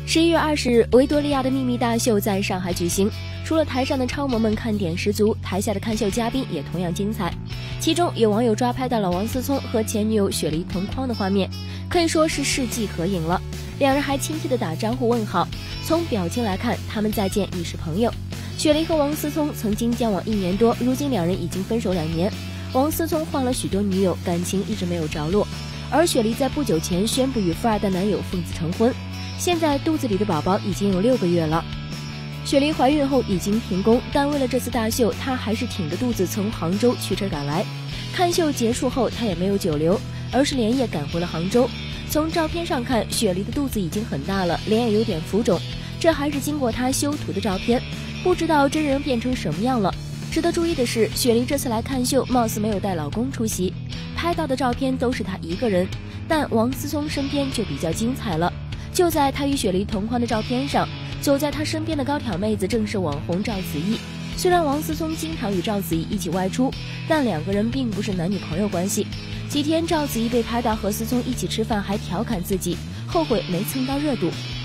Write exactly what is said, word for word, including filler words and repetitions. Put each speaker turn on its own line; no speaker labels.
十一月二十日，维多利亚的秘密大秀在上海举行。除了台上的超模们看点十足，台下的看秀嘉宾也同样精彩。其中有网友抓拍到了王思聪和前女友雪梨同框的画面，可以说是世纪合影了。两人还亲切地打招呼问好。从表情来看，他们再见已是朋友。雪梨和王思聪曾经交往一年多，如今两人已经分手两年。王思聪换了许多女友，感情一直没有着落。而雪梨在不久前宣布与富二代男友奉子成婚。现在肚子里的宝宝已经有六个月了。雪梨怀孕后已经停工，但为了这次大秀，她还是挺着肚子从杭州驱车赶来。看秀结束后，她也没有久留，而是连夜赶回了杭州。从照片上看，雪梨的肚子已经很大了，脸也有点浮肿，这还是经过她修图的照片，不知道真人变成什么样了。值得注意的是，雪梨这次来看秀，貌似没有带老公出席，拍到的照片都是她一个人，但王思聪身边就比较精彩了。就在他与雪梨同框的照片上，走在他身边的高挑妹子正是网红赵子毅。虽然王思聪经常与赵子毅一起外出，但两个人并不是男女朋友关系。几天赵子毅被拍到和思聪一起吃饭，还调侃自己后悔没蹭到热度。